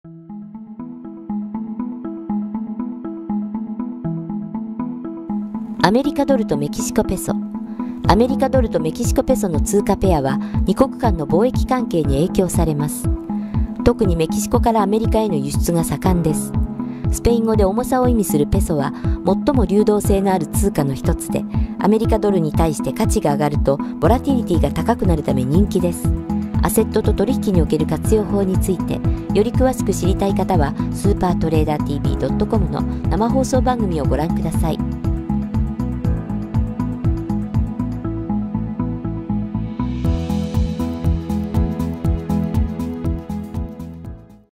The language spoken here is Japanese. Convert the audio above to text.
アメリカドルとメキシコペソ。アメリカドルとメキシコペソの通貨ペアは2国間の貿易関係に影響されます。特にメキシコからアメリカへの輸出が盛んです。スペイン語で重さを意味するペソは最も流動性のある通貨の一つで、アメリカドルに対して価値が上がるとボラティリティが高くなるため人気です。アセットと取引における活用法についてより詳しく知りたい方はスーパートレーダー TV.com の生放送番組をご覧ください。